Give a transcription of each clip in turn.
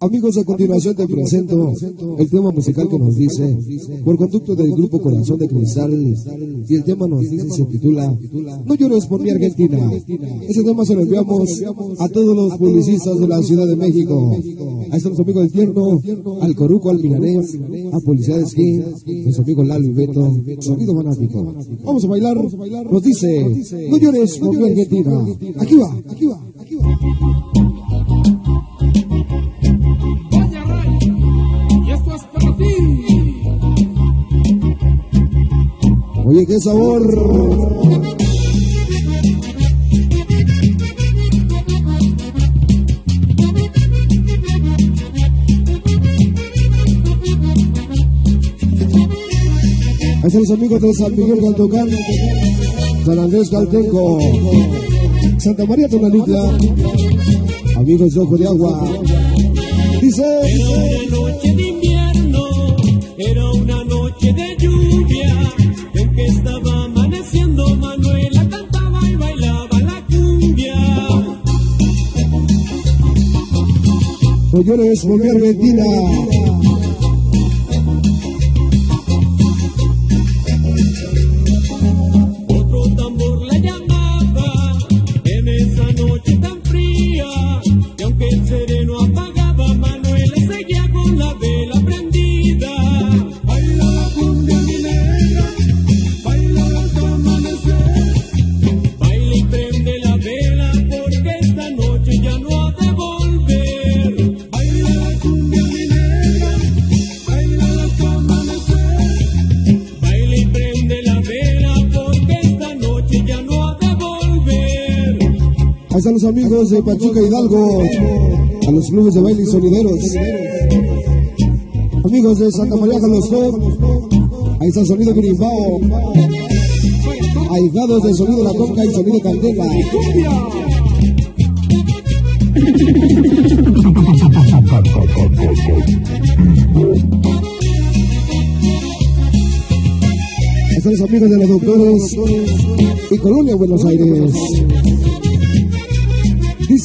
Amigos, a continuación te presento el tema musical que nos dice, por conducto del grupo Corazón de Cristal, y el tema nos dice, se titula No llores por mi Argentina. Ese tema se lo enviamos a todos los publicistas de la Ciudad de México. Ahí están los amigos del Tierno, al Coruco, al Milanés, a Policía de Esquí, nuestro amigo Lalo y Beto, sonido fanático. Vamos a bailar, nos dice, no llores por mi Argentina. Aquí va, aquí va, aquí va. Oye, qué sabor. Ahí están los amigos de San Miguel Galtocán, San Andrés Caltenco, Santa María Tonalita, amigos de Ojo de Agua. Dice: era una noche de invierno, era una noche de lluvia, y aunque estaba amaneciendo, Manuela cantaba y bailaba la cumbia. No llores por mi Argentina. Otro tambor la llamaba en esa noche tan fría, y aunque el sereno apagaba, Manuela seguía con la vela prendida. Baila la cumbia mi negra, baila hasta amanecer, baila y prende la vela porque esta noche ya no ha de volver. Baila la cumbia mi negra, baila hasta amanecer, baila y prende la vela porque esta noche ya no ha de volver. Ahí están los amigos de Pachuca Hidalgo, a los clubes de baile y sonideros. Amigos de Santa María Jalostón, ahí está el sonido Grimbao. Ahijados del sonido La Conca y sonido Candela. Ahí están los amigos de los doctores y Colonia Buenos Aires. Dice: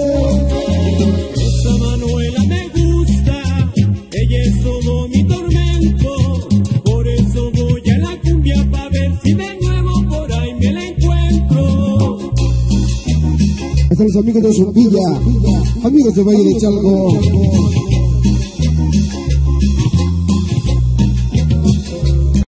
Esa Manuela me gusta, ella es todo mi tormento, por eso voy a la cumbia pa' ver si de nuevo por ahí me la encuentro. Ahí están los amigos de Zumbilla, amigos de Valle de Chalco,